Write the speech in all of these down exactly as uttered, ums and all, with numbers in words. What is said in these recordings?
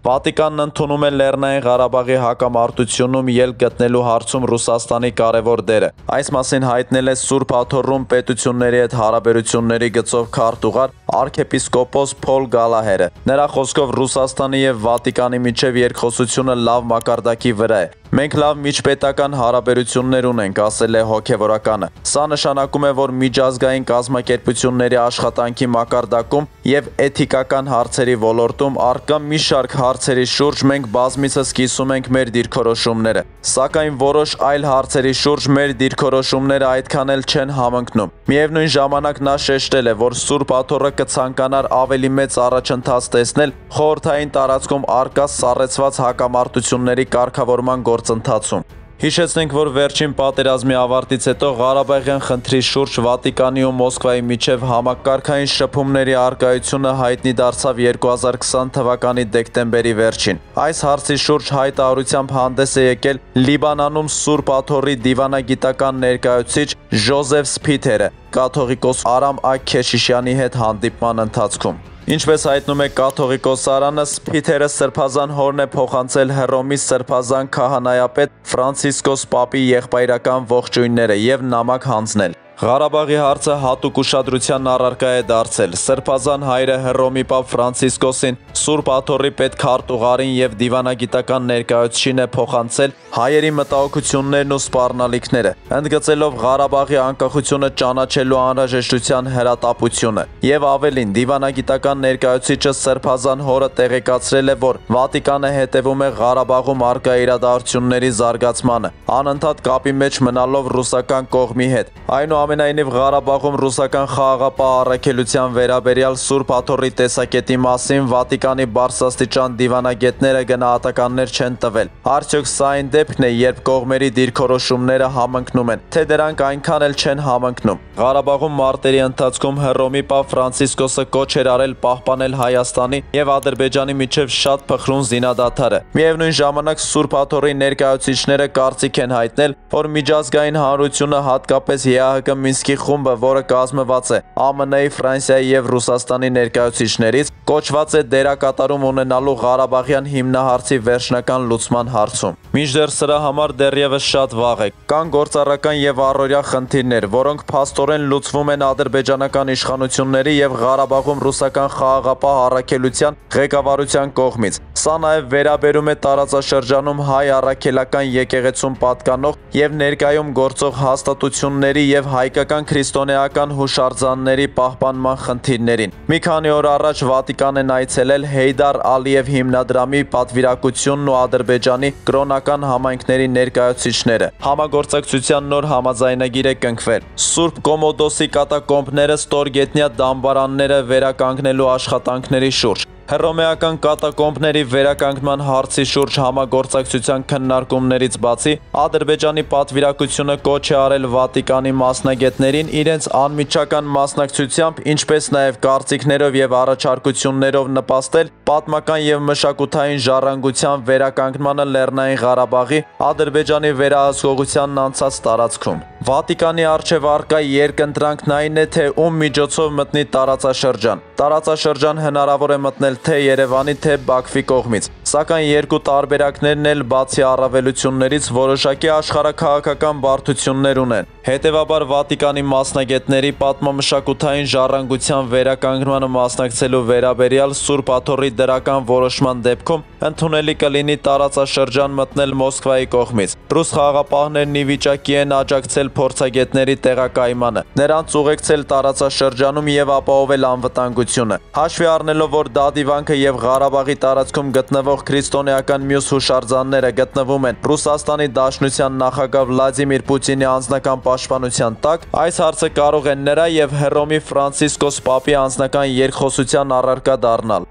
Վատիկանն ընդունում է Լեռնային Ղարաբաղի հակամարտությունում ելք գտնելու հարցում Ռուսաստանի կարևոր դերը։ Այս մասին հայտնել է Սուրբ Աթոռում պետությունների հետ հարաբերությունների գծով քարտուղար arczepiskopos Փոլ Գալահերը։ Նրա խոսքով Ռուսաստանի եւ Վատիկանի միջև երկխոսությունը լավ մակարդակի վրա է։ Մենք լավ միջպետական հարաբերություններ ունենք, ասել է հոգևորականը։ Սա նշանակում է, որ միջազգային կազմակերպությունների աշխատանքի մակարդակում եւ էթիկական հարցերի ոլորտում առկա մի շարք հարցերի շուրջ մենք բազմիցս կիսում ենք մեր դիրքորոշումները, սակայն որոշ այլ հարցերի շուրջ մեր դիրքորոշումները այդքան էլ չեն համընկնում։ Միևնույն ժամանակ նա շեշտել է, որ Սուրբ Աթոռը կցանկանար ավելի մեծ առաջընթաց տեսնել խորհրդային տարածքում առկա սառեցված հակամարտությունների կարգավորման գործընթացում։ Հիշեցնենք, որ վերջին պատերազմի ավարտից հետո Ղարաբաղյան խնդրի շուրջ Վատիկանի ու Մոսկվայի միջև համակարգային շփումների առկայությունը հայտնի դարձավ երկու հազար քսան թվականի դեկտեմբերի վերջին։ Այս հարցի շուրջ հայտարարությամբ հանդես է եկել Լիբանանում Սուրբ Աթոռի դիվանագիտական ներկայացուցիչ Ժոզեֆ Սփիթերը կաթողիկոս Արամ Ակ Քեշիշյանի հետ հանդիպման ընթացքում։ Ինչպես հայտնում է կաթողիկոս Արանը, Սփիթերը սրբազան հորն է փոխանցել Հռոմի սրբազան քահանայապետ Ֆրանցիսկոս Պապի եղբայրական ողջույնները եւ նամակ հանձնել։ Ղարաբաղի հարցը հատուկ ուշադրության առարկա է դարձել։ Սրբազան հայրը Հռոմի Պապ Ֆրանցիսկոսին Սուրբ Աթոռի պետ քարտուղարին եւ դիվանագիտական ներկայացուցիչին է փոխանցել հայերի մտահոգություններն ու սպառնալիքները, ընդգծելով Ղարաբաղի անկախությունը ճանաչելու անհրաժեշտության հրատապությունը։ Եվ ավելին, դիվանագիտական ներկայացուցիչը սրբազան հորը տեղեկացրել է, որ Վատիկանը հետևում է Ղարաբաղում առկա իրադարձությունների զարգացմանը, անընդհատ կապի մեջ մնալով ռուսական կողմի հետ։ Այնուամենայնիվ Ղարաբաղում ռուսական խաղաղապահ առաքելության վերաբերյալ Սուրբ Աթոռի տեսակետի մասին Վատիկանի բարձրաստիճան դիվանագետները գնահատականներ չեն տվել։ Արդյոք սա այն դեպքն է, երբ կողմերի դիրքորոշումները համընկնում են, թե դրանք այնքան էլ չեն համընկնում։ Ղարաբաղում մարտերի ընթացքում Հռոմի Պապ Ֆրանցիսկոսը կոչ էր արել պահպանել Հայաստանի եւ Ադրբեջանի միջև շատ փխրուն զինադադարը։ Միևնույն ժամանակ Սուրբ Աթոռի ներկայացուցիչները կարծիք են հայտնել, որ միջազգային հանրությունը, հատկապես Է Ա Հ Կ Մինսկի խումբը, որը կազմված է Ա Մ Ն-ի, Ֆրանսիայի եւ Ռուսաստանի ներկայացուցիչներից, կոչված է դերակատարում ունենալու Ղարաբաղյան հիմնահարցի վերջնական լուծման հարցում։ Մինչդեռ սրա համար դեռևս շատ վաղ է։ Կան գործառական եւ առօրյա խնդիրներ, որոնք փաստորեն լուծվում են ադրբեջանական իշխանությունների եւ Ղարաբաղում ռուսական խաղաղապահ առաքելության ղեկավարության կողմից։ Սա նաեւ վերաբերում է տարածաշրջանում հայ առաքելական եկեղեցում պատկանող եւ ներկայում գործող հաստատությունների եւ հայկական քրիստոնեական հուշարձանների պահպանման խնդիրներին։ Մի քանի օր առաջ Վատիկան են այցելել Հեյդար Ալիև հիմնադրամի պատվիրակությունն ու Ադրբեջանի կրոնական համայնքների ներկայացուցիչները։ Համագործակցության նոր համաձայնագիր է կնքվել։ Սուրբ Կոմոդոսի կատակոմբները, ստորգետնյա դամբարանները վերականգնելու աշխատանքների շուրջ։ Հռոմեական կատակոմբների վերականգնման հարցի շուրջ համագործակցության քննարկումներից բացի Ադրբեջանի պատվիրակությունը կոչ է արել Վատիկանի մասնագետներին իրենց անմիջական մասնակցությամբ, ինչպես նաև կարծիքներով եւ առաջարկություններով նպաստել պատմական եւ մշակութային ժառանգության վերականգնմանը Լեռնային Ղարաբաղի Ադրբեջանի վերահսկողությանն անցած տարածքում։ Վատիկանի արչեւ առկա երկընտրանքն այն է, թե ում միջոցով մտնի տարածաշրջան։ Տարածաշրջան հնարավոր է մտնել թե Երևանի, թե Բաքվի կողմից, սակայն երկու տարբերակներն էլ բացի առավելություններից որոշակի աշխարհաքաղաքական բարդություններ ունեն։ Հետևաբար Վատիկանի մասնագետների պատմամշակութային ժառանգության վերականգնմանը մասնակցելու վերաբերյալ Սուրբ Աթոռի դրական որոշման դեպքում ընդունելի կլինի տարածաշրջան մտնել Մոսկվայի կողմից։ Ռուս խաղաղապահներն ի վիճակի են աջակցել փորձագետների տեղակայմանը, նրանց ուղեկցել տարածաշրջանում եւ ապահովել անվտանգությունը։ Հաշվի առնելով, որ Դադիվանքը եւ Ղարաբաղի տարածքում գտնվող քրիստոնեական մյուս հուշարձանները գտնվում են Ռուսաստանի Դաշնության նախագահ Վլադիմիր Պուտինի անձնական պաշտպանության տակ, այս հարցը կարող է նրա եւ Հռոմի Ֆրանցիսկոս Պապի անձնական երկխոսության առարկա դառնալ։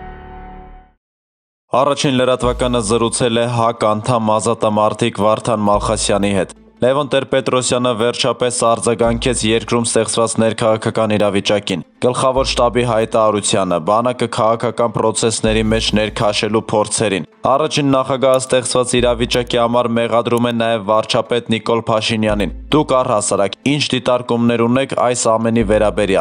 Առաջին լրատվականը զրուցել է ՀԱԿ անդամ ազատամարտիկ Վարդան Մալխասյանի հետ։ Լևոն Տեր-Պետրոսյանը վերջապես արձագանքեց երկրում ստեղծված ներքաղաքական իրավիճակին, գլխավոր շտաբի հայտարարությանը, բանակը քաղաքական պրոցեսների մեջ ներքաշելու փորձերին։ Առաջին նախագահը ստեղծված իրավիճակի համար մեղադրում է նաև վարչապետ Նիկոլ Փաշինյանին։ Դուք առհասարակ ինչ դիտարկումներ ունեք այս ամենի վերաբերյալ։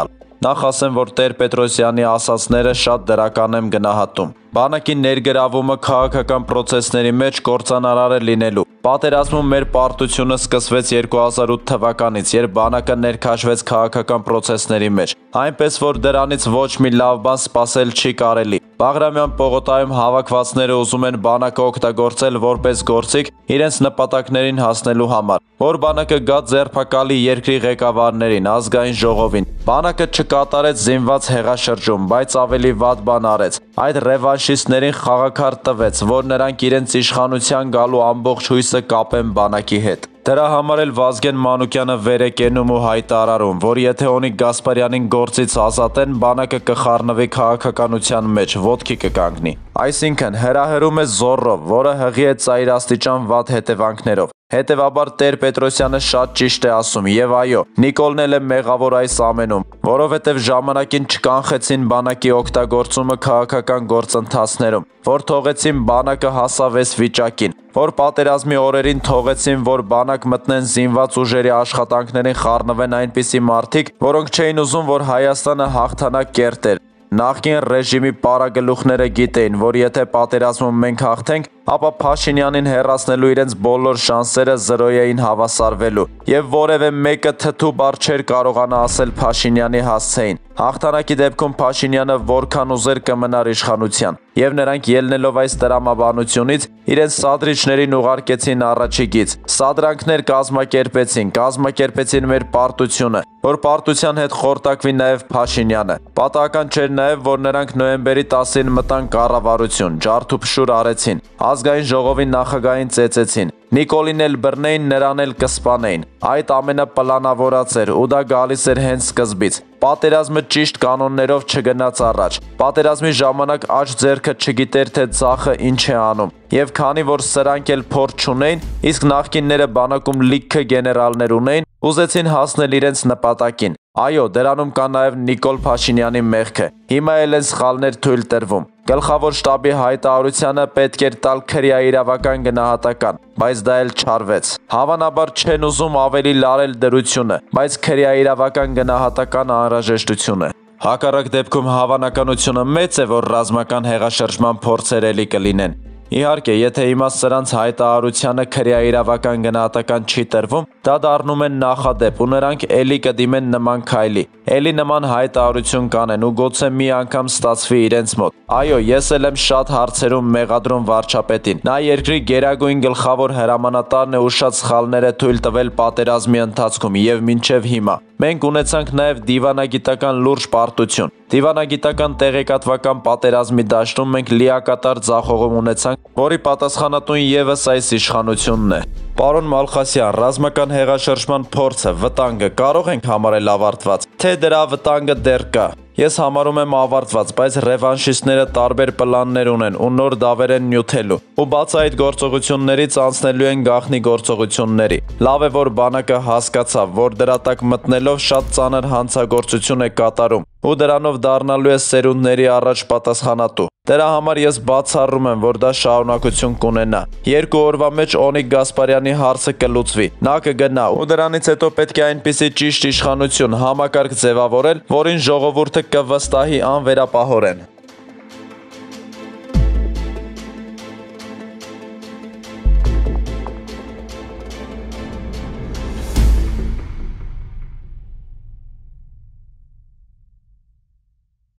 Նախ ասեմ, որ Տեր Պետրոսյանի ասածները շատ դրական եմ գնահատում։ Բանակի ներգրավումը քաղաքական process-ների մեջ կործանարար է լինելու։ Պատերազմում մեր պարտությունը սկսվեց երկու հազար ութ թվականից, երբ բանակը ներքաշվեց քաղաքական process-ների մեջ, այնպես որ դրանից ոչ մի լավ բան սպասել չի կարելի։ Բաղրամյան պողոտայում հավաքվածները ուզում են բանակը օգտագործել որպես գործիք իրենց նպատակներին հասնելու համար, որ բանակը գա ձերբակալի երկրի ղեկավարներին, ազգային ժողովին։ Բանակը չկատարեց զինված հեղաշրջում, բայց ավելի վատ բան արեց։ Այդ ռևանշիստներին խաղաքարտ տվեց, որ նրանք իրենց իշխանության գալու ամբողջ հույսը կապեն բանակի հետ։ Դրա համար էլ Վազգեն Մանուկյանը վեր է կենում ու հայտարարում, որ եթե Օնիկ Գասպարյանին գործից ազատեն, բանակը կխառնվի քաղաքականության մեջ, ոտքի կկանգնի։ Այսինքն հրահրում է Զոռով, որը հղի է ծայրաստիճան վատ հետևանքներով։ Հետևաբար Տեր Պետրոսյանը շատ ճիշտ է ասում, եւ այո, Նիկոլն էլ է մեղավոր այս ամենում, որովհետեւ ժամանակին չկանխեցին բանակի օգտագործումը քաղաքական գործընթացներում, որ թողեցին բանակը հասավ այս վիճակին, որ պատերազմի օրերին թողեցին, որ բանակ մտնեն զինված ուժերի աշխատանքներին խառնվեն այնպիսի մարդիկ, որոնք չէին ուզում, որ Հայաստանը հաղթանակ կերտեր։ Նախկին ռեժիմի պարագլուխները գիտեին, որ եթե պատերազմում մենք հաղթենք, ապա Փաշինյանին հեռացնելու իրենց բոլոր շանսերը զրոյ էին հավասարվելու, եւ որևէ մեկը թթու բառ չէր կարողանա ասել Փաշինյանի հասցեին։ Հաղթանակի դեպքում Փաշինյանը որքան ուզեր կմնար իշխանության, եւ նրանք ելնելով այս տրամաբանությունից իրենց սադրիչներին ուղարկեցին առաջիկից։ Սադրանքներ կազմակերպեցին, կազմակերպեցին մեր պարտությունը, որ պարտության հետ խորտակվի նաեւ Փաշինյանը։ Պատահական չէր նաեւ, որ նրանք նոյեմբերի տասին մտան կառավարություն, ջարդուփշուր արեցին, ազգային ժողովի նախագահին ծեծեցին։ Նիկոլին էլ բռնեին, նրան էլ կսպանեին։ Այդ ամենը պլանավորած էր ու դա գալիս էր հենց սկզբից։ Պատերազմը ճիշտ կանոններով չգնաց առաջ։ Պատերազմի ժամանակ աջ ձեռքը չգիտեր, թե ձախը ինչ է անում։ Եվ քանի որ սրանք էլ փորձ չունեին, իսկ նախկինները բանակում լիքը գեներալներ ունեին, ուզեցին հասնել իրենց նպատակին։ Այո, դրանում կա նաև Նիկոլ Փաշինյանի մեղքը։ Հիմա էլ են սխալներ թույլ տրվում։ Գլխավոր շտաբի հայտարարությանը պետք էր տալ քրեաիրավական գնահատական, բայց դա էլ չարվեց։ Հավանաբար չեն ուզում ավելի լարել դրությունը, բայց քրեաիրավական գնահատականը անհրաժեշտություն է։ Հակառակ դեպքում հավանականությունը մեծ է, որ ռազմական հեղաշրջման փորձեր էլի կլինեն։ Իհարկե, եթե հիմա սրանց հայտարարությանը քրեաիրավական գնահատական չի տրվում, դա դառնում է նախադեպ ու նրանք էլի կդիմեն նման քայլի, էլի նման հայտարարություն կանեն ու գուցե մի անգամ ստացվի իրենց մոտ։ Այո, ես էլ եմ շատ հարցերում մեղադրում վարչապետին։ Նա երկրի գերագույն գլխավոր հրամանատարն է ու շատ սխալներ է թույլ տվել պատերազմի ընթացքում եւ մինչեւ հիմա։ Մենք ունեցանք նաև դիվանագիտական լուրջ պարտություն։ Դիվանագիտական տեղեկատվական պատերազմի դաշտում մենք լիակատար ձախողում ունեցանք, որի պատասխանատուն եւս այս իշխանությունն է։ Պարոն Մալխասյան, ռազմական հեղաշրջման փորձը, վտանգը կարող ենք համարել ավարտված, թե դրա վտանգը դեռ կա։ Ես համարում եմ ավարտված, բայց ռևանշիստները տարբեր պլաններ ունեն ու նոր դավեր են նյութելու, ու բաց այդ գործողություններից անցնելու են գաղտնի գործողությունների։ Լավ է, որ բանակը հասկացավ, որ դրա տակ մտնելով շատ ծանր հանցագործություն է կատարում, ու դրանով դառնալու է սերունդների առաջ պատասխանատու։ Դրա համար ես բացառում եմ, որ դա շարունակություն կունենա։ Երկու օրվա մեջ Օնիկ Գասպարյանի հարցը կլուծվի, նա կգնա, ու դրանից հետո պետք է այնպիսի ճիշտ իշխանություն համակարգ ձևավորել, որին ժողովուրդը կվստահի անվերապահորեն։